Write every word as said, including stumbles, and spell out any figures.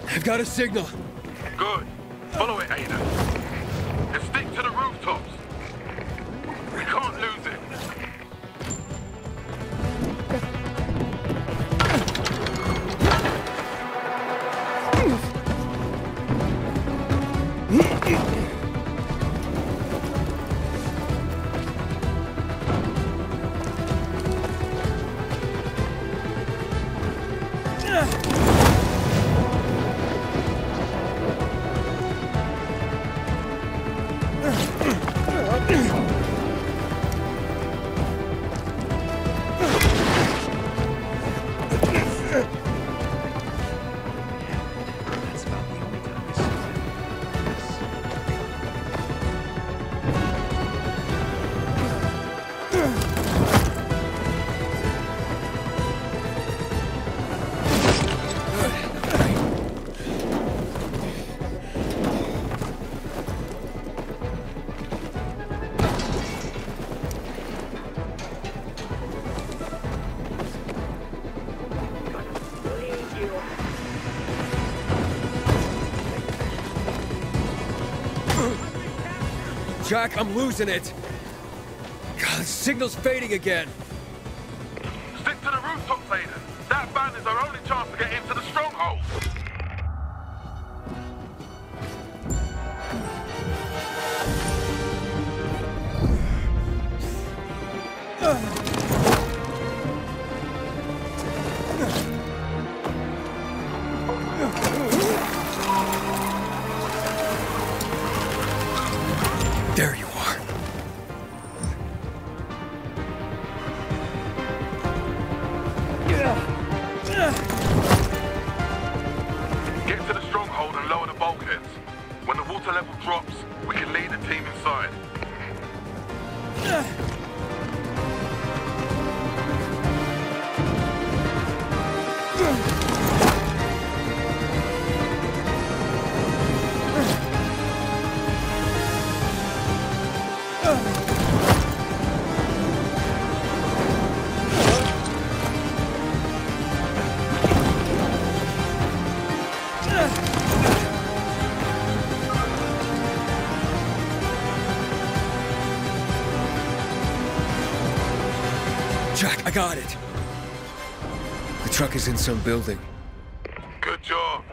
I've got a signal. Good. Follow it, Aiden. And stick to the rooftops. We can't lose it. Jack, I'm losing it. God, the signal's fading again. Stick to the rooftops, Aiden. That van is our only chance to get into the stronghold. There you are. Get to the stronghold and lower the bulkheads. When the water level drops, we can lead the team inside. Jack, I got it. The truck is in some building. Good job.